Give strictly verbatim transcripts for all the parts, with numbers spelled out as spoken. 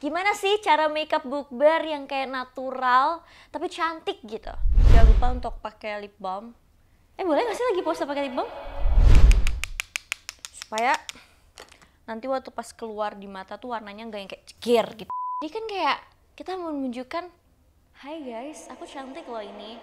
Gimana sih cara makeup bukber yang kayak natural tapi cantik gitu? Jangan lupa untuk pakai lip balm. Eh boleh gak sih lagi pose pakai lip balm? Supaya nanti waktu pas keluar di mata tuh warnanya nggak yang kayak cekir gitu. Jadi kan kayak kita mau menunjukkan, hai guys, aku cantik loh ini.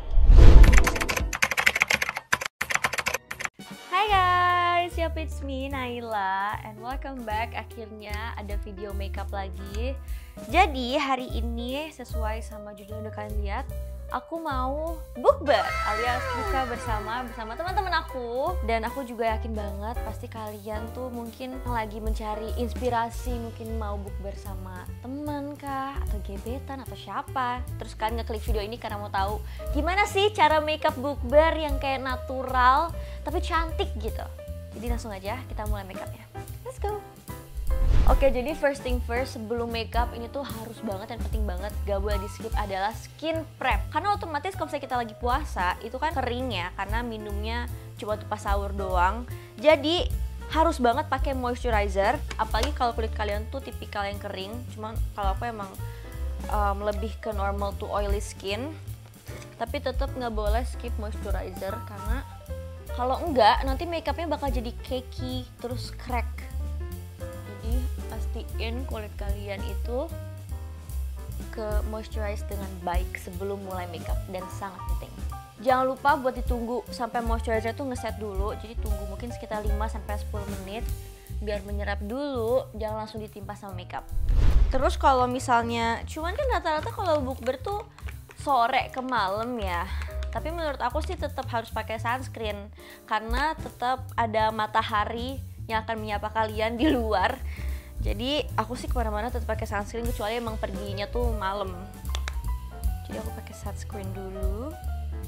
Hai guys, yup it's me Naila and welcome back. Akhirnya ada video makeup lagi. Jadi hari ini sesuai sama judul yang udah kalian lihat, aku mau bukber alias buka bersama bersama teman-teman aku. Dan aku juga yakin banget pasti kalian tuh mungkin lagi mencari inspirasi, mungkin mau bukber sama teman kah atau gebetan atau siapa. Terus kalian ngeklik video ini karena mau tahu gimana sih cara makeup bukber yang kayak natural tapi cantik gitu. Jadi langsung aja kita mulai makeupnya. Let's go. Oke, jadi first thing first, sebelum makeup ini tuh harus banget dan penting banget gak boleh di skip adalah skin prep. Karena otomatis kalau misalnya kita lagi puasa itu kan kering ya, karena minumnya cuma tuh pas sahur doang. Jadi harus banget pakai moisturizer, apalagi kalau kulit kalian tuh tipikal yang kering. Cuman kalau aku emang um, lebih ke normal to oily skin, tapi tetap nggak boleh skip moisturizer karena kalau enggak nanti makeupnya bakal jadi cakey terus crack. Jadi pastiin kulit kalian itu ke moisturize dengan baik sebelum mulai makeup dan sangat penting. Jangan lupa buat ditunggu sampai moisturizer tuh ngeset dulu. Jadi tunggu mungkin sekitar lima sampai sepuluh menit biar menyerap dulu, jangan langsung ditimpa sama makeup. Terus kalau misalnya cuman kan rata-rata kalau bukber tuh sore ke malam ya. Tapi menurut aku sih tetap harus pakai sunscreen karena tetap ada matahari yang akan menyapa kalian di luar. Jadi aku sih kemana-mana tetap pakai sunscreen kecuali emang perginya tuh malam. Jadi aku pakai sunscreen dulu.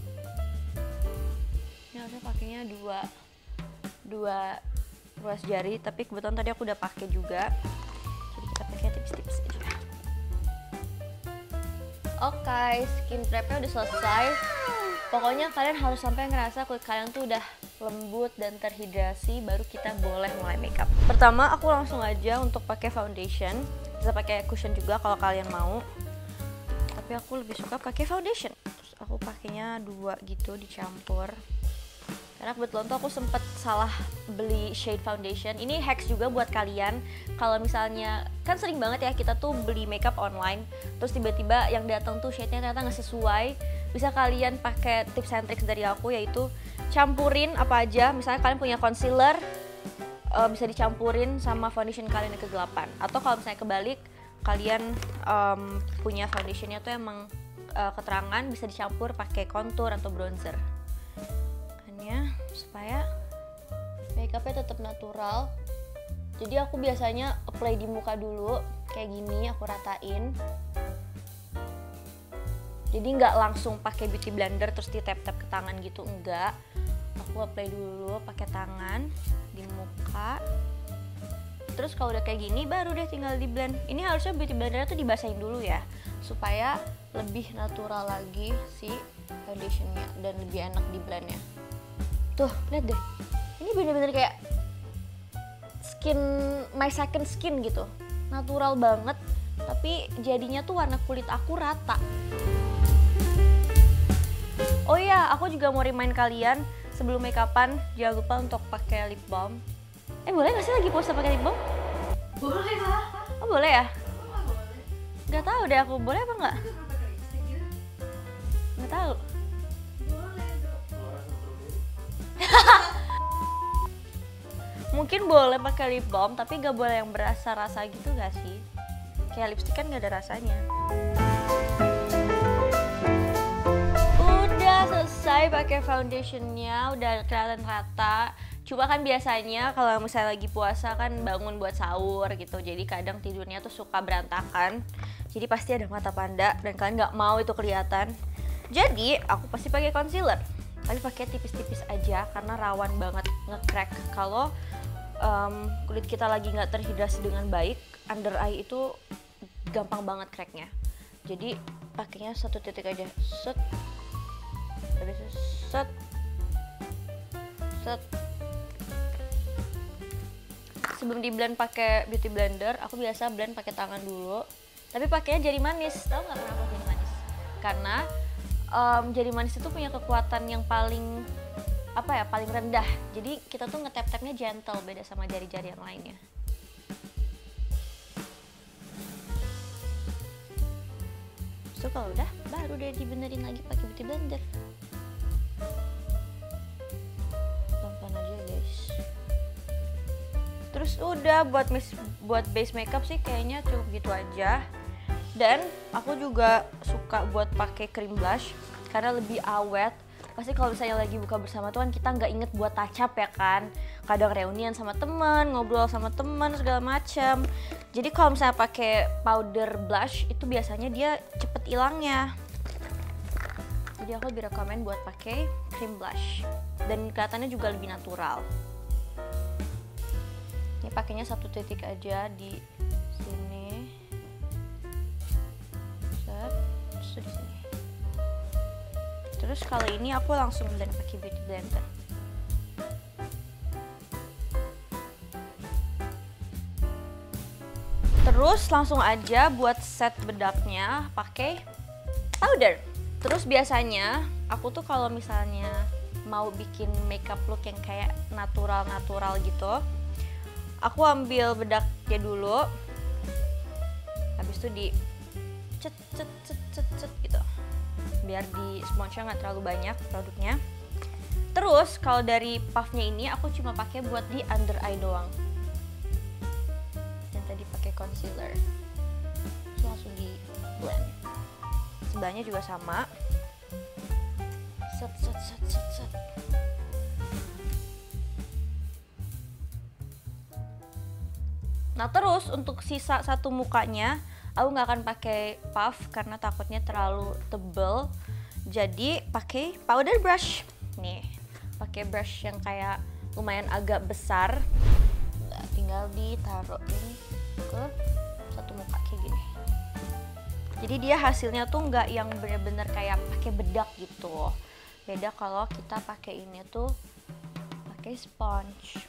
Ini harusnya pakainya dua dua ruas jari, tapi kebetulan tadi aku udah pakai juga. Jadi kita pakai tipis-tipis aja. Oke, okay, skin prepnya udah selesai. Pokoknya kalian harus sampai ngerasa kulit kalian tuh udah lembut dan terhidrasi, baru kita boleh mulai makeup. Pertama aku langsung aja untuk pakai foundation. Bisa pakai cushion juga kalau kalian mau. Tapi aku lebih suka pakai foundation. Terus aku pakainya dua gitu dicampur. Karena kebetulan tuh aku sempet salah beli shade foundation. Ini hacks juga buat kalian. Kalau misalnya, kan sering banget ya kita tuh beli makeup online, terus tiba-tiba yang datang tuh shade-nya ternyata nggak sesuai. Bisa kalian pakai tips and tricks dari aku, yaitu campurin apa aja. Misalnya kalian punya concealer, uh, bisa dicampurin sama foundation kalian yang kegelapan. Atau kalau misalnya kebalik, kalian um, punya foundationnya tuh emang uh, keterangan, bisa dicampur pakai contour atau bronzer. Supaya makeupnya tetap natural. Jadi aku biasanya apply di muka dulu kayak gini, aku ratain. Jadi nggak langsung pakai beauty blender terus di tap tap ke tangan gitu, enggak. Aku apply dulu pakai tangan di muka. Terus kalau udah kayak gini baru deh tinggal di blend. Ini harusnya beauty blendernya tuh dibasahin dulu ya, supaya lebih natural lagi si foundationnya dan lebih enak di blendnya. Tuh, lihat deh. Ini bener-bener kayak skin, my second skin gitu. Natural banget, tapi jadinya tuh warna kulit aku rata. Oh iya, aku juga mau remind kalian sebelum makeupan jangan lupa untuk pakai lip balm. Eh, boleh gak sih lagi pose pakai lip balm? Boleh lah. Oh, boleh ya? Kok boleh? Gak tahu deh aku, boleh apa enggak? Gak tahu. Mungkin boleh pakai lip balm, tapi gak boleh yang berasa-rasa gitu gak sih? Kayak lipstick kan gak ada rasanya. Udah selesai pakai foundationnya, udah kelihatan rata. Cuma kan biasanya kalau misalnya lagi puasa kan bangun buat sahur gitu, jadi kadang tidurnya tuh suka berantakan. Jadi pasti ada mata panda dan kalian gak mau itu kelihatan. Jadi aku pasti pakai concealer. Tapi pakai tipis-tipis aja karena rawan banget nge-crack kalau um, kulit kita lagi nggak terhidrasi dengan baik. Under eye itu gampang banget cracknya. Jadi pakainya satu titik aja, set, habis itu set, set, sebelum di blend pakai beauty blender, aku biasa blend pakai tangan dulu. Tapi pakainya jari manis. Tahu nggak kenapa jari manis? Karena um, jari manis itu punya kekuatan yang paling apa ya, paling rendah. Jadi kita tuh ngetap-tapnya gentle, beda sama jari-jari yang lainnya. So kalau udah, baru deh dibenerin lagi pakai beauty blender. Pelan-pelan aja guys. Terus udah buat mis buat base makeup sih kayaknya cukup gitu aja. Dan aku juga suka buat pakai cream blush karena lebih awet. Pasti kalau misalnya lagi buka bersama tuh kan kita nggak inget buat touch up ya kan. Kadang reunian sama temen, ngobrol sama temen segala macam. Jadi kalau misalnya pakai powder blush itu biasanya dia cepet hilangnya. Jadi aku lebih rekomen buat pakai cream blush dan kelihatannya juga lebih natural. Ini pakainya satu titik aja di sini. Set, terus di sini. Terus kali ini aku langsung blend pakai beauty blender. Terus langsung aja buat set bedaknya pakai powder. Terus biasanya aku tuh kalau misalnya mau bikin makeup look yang kayak natural-natural gitu, aku ambil bedaknya dulu. Habis itu di cet cet cet cet cet gitu. Biar di sponge-nya nggak terlalu banyak produknya. Terus kalau dari puffnya ini aku cuma pakai buat di under eye doang. Dan tadi pakai concealer. Terus langsung di blend. Sebelahnya juga sama. Set set set set set. Nah terus untuk sisa satu mukanya aku nggak akan pakai puff karena takutnya terlalu tebel. Jadi pakai powder brush. Nih, pakai brush yang kayak lumayan agak besar. Nah, tinggal ditaruhin ke satu muka kayak gini. Jadi dia hasilnya tuh nggak yang bener-bener kayak pakai bedak gitu. Beda kalau kita pakai ini tuh pakai sponge.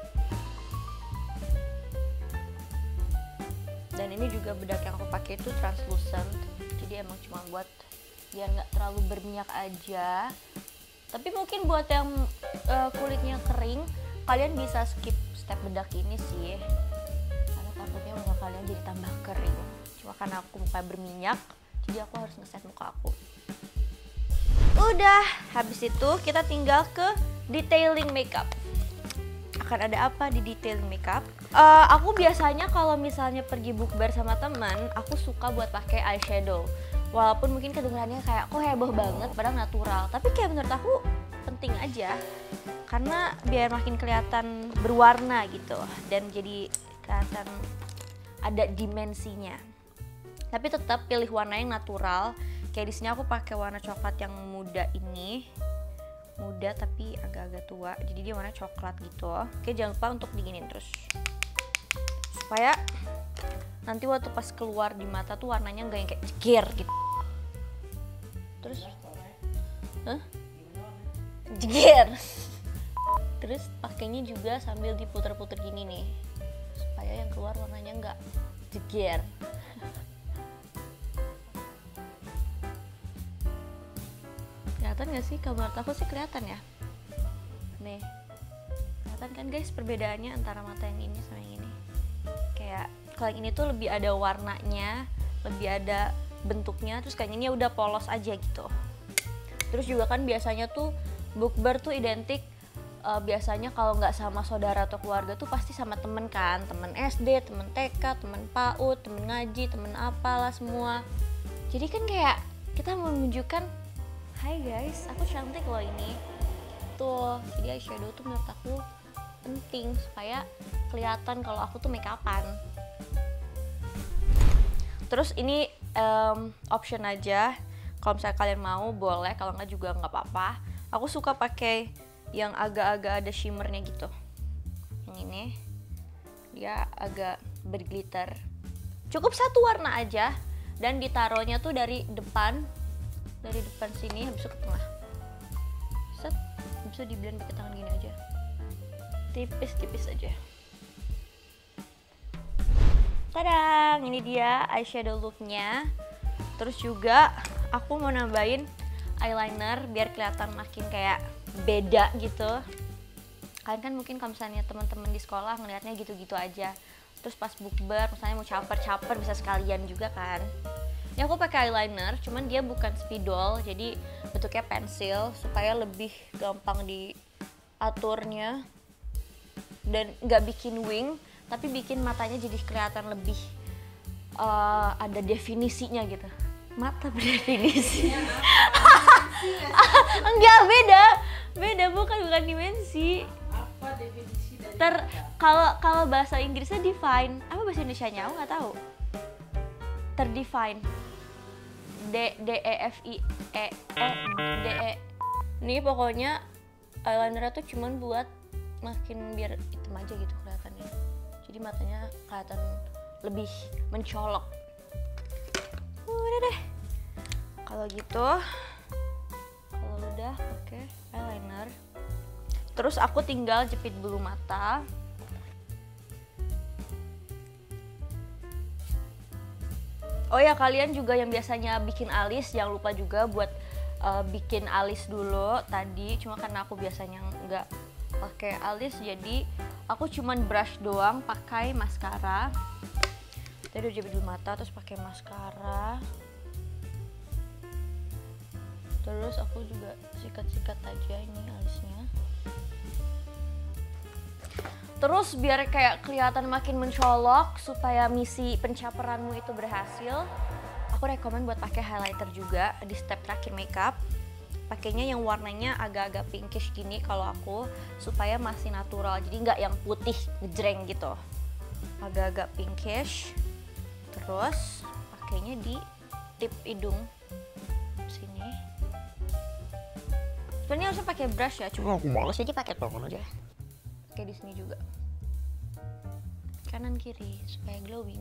Dan ini juga bedak yang aku pakai itu translucent, jadi emang cuma buat biar nggak terlalu berminyak aja. Tapi mungkin buat yang uh, kulitnya kering, kalian bisa skip step bedak ini sih, karena takutnya muka kalian jadi tambah kering. Cuma karena aku muka berminyak, jadi aku harus ngeset muka aku. Udah, habis itu kita tinggal ke detailing makeup. Akan ada apa di detailing makeup? Uh, aku biasanya kalau misalnya pergi bukber sama teman, aku suka buat pakai eyeshadow. Walaupun mungkin kedengarannya kayak kok heboh banget, padahal natural. Tapi kayak menurut aku penting aja, karena biar makin kelihatan berwarna gitu dan jadi kelihatan ada dimensinya. Tapi tetap pilih warna yang natural. Kayak di sini aku pakai warna coklat yang muda ini. Muda tapi agak-agak tua, jadi dia warna coklat gitu. Oke, jangan lupa untuk dinginin terus supaya nanti waktu pas keluar di mata tuh warnanya nggak yang kayak ceger gitu. Terus huh? Jeger. Terus pakainya juga sambil diputer-puter gini nih supaya yang keluar warnanya nggak jeger. Kelihatan gak sih? Kalau menurut aku sih kelihatan ya. Nih, kelihatan kan guys perbedaannya antara mata yang ini sama yang ini. Kayak kalau yang ini tuh lebih ada warnanya, lebih ada bentuknya. Terus kayak ini udah polos aja gitu. Terus juga kan biasanya tuh bukber tuh identik uh, biasanya kalau nggak sama saudara atau keluarga tuh pasti sama temen kan. Temen S D, temen T K, temen PAUD, temen ngaji, temen apalah semua. Jadi kan kayak kita mau menunjukkan, hai guys, aku cantik loh ini. Tuh, jadi eyeshadow tuh menurut aku penting supaya kelihatan kalau aku tuh make upan. Terus ini um, option aja. Kalau misalnya kalian mau boleh, kalau nggak juga nggak apa-apa. Aku suka pakai yang agak-agak ada shimmernya gitu. Yang ini dia agak berglitter. Cukup satu warna aja dan ditaruhnya tuh dari depan. Dari depan sini habis itu ke tengah. Set, bisa di blend pakai tangan gini aja. Tipis-tipis aja. Tadang, ini dia eyeshadow looknya. Terus juga aku mau nambahin eyeliner biar kelihatan makin kayak beda gitu. Kalian kan mungkin kalau misalnya teman-teman di sekolah ngelihatnya gitu-gitu aja. Terus pas bukber misalnya mau caper-caper bisa sekalian juga kan. Ini aku pakai eyeliner, cuman dia bukan spidol, jadi bentuknya pensil supaya lebih gampang diaturnya dan nggak bikin wing, tapi bikin matanya jadi kelihatan lebih uh, ada definisinya gitu. Mata berdefinisi. Enggak, beda. Beda, bukan bukan dimensi. Apa definisi dari Ter kalau kalau bahasa Inggrisnya define. Apa bahasa Indonesianya? Aku nggak tahu. Terdefine. D D E F I E E D E. Ini pokoknya eyelinernya tuh cuman buat makin biar hitam aja gitu kelihatannya. Jadi matanya kelihatan lebih mencolok. Udah deh. Kalau gitu, kalau udah pakai eyeliner, terus aku tinggal jepit bulu mata. Oh ya, kalian juga yang biasanya bikin alis jangan lupa juga buat uh, bikin alis dulu tadi. Cuma karena aku biasanya nggak pakai alis, jadi aku cuman brush doang pakai maskara. Tadi udah jepit bulu mata, terus pakai maskara. Terus aku juga sikat-sikat aja ini alisnya. Terus biar kayak kelihatan makin mencolok supaya misi pencaperanmu itu berhasil, aku rekomen buat pakai highlighter juga di step terakhir makeup. Pakainya yang warnanya agak-agak pinkish gini kalau aku, supaya masih natural, jadi nggak yang putih ngejreng gitu. Agak-agak pinkish. Terus pakainya di tip hidung sini. Sebenarnya harusnya pakai brush ya, cuma aku males jadi pakai tangan aja. Pakai di sini juga, kanan kiri supaya glowing.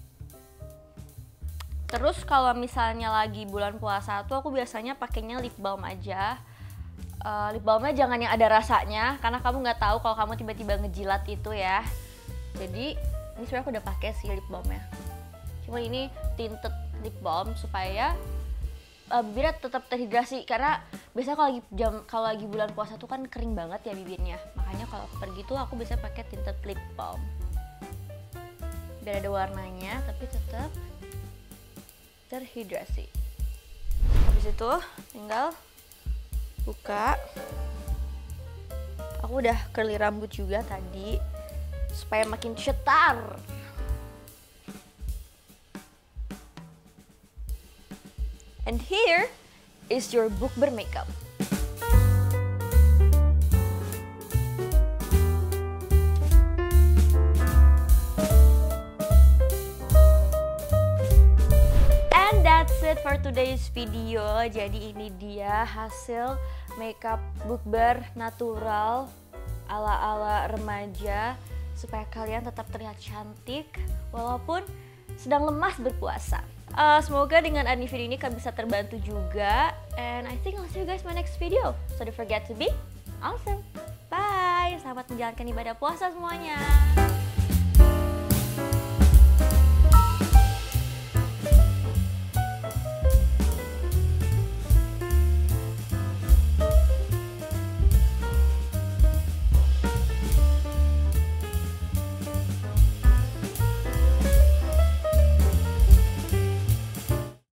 Terus kalau misalnya lagi bulan puasa tuh aku biasanya pakainya lip balm aja. Uh, lip balmnya jangan yang ada rasanya, karena kamu nggak tahu kalau kamu tiba-tiba ngejilat itu ya. Jadi ini sebenarnya aku udah pakai sih lip balmnya. Cuma ini tinted lip balm supaya uh, bibirnya tetap terhidrasi, karena biasanya kalau lagi jam kalau lagi bulan puasa tuh kan kering banget ya bibirnya. Makanya kalau aku pergi tuh aku bisa pakai tinted lip balm. Biar ada warnanya tapi tetap terhidrasi. Habis itu tinggal buka. Aku udah curly rambut juga tadi supaya makin cetar. And here is your bukber makeup. And that's it for today's video. Jadi ini dia hasil makeup bukber natural ala-ala remaja supaya kalian tetap terlihat cantik walaupun sedang lemas berpuasa. Uh, semoga dengan adanya video ini kalian bisa terbantu juga. And I think I'll see you guys in my next video. So don't forget to be awesome. Bye. Selamat menjalankan ibadah puasa semuanya.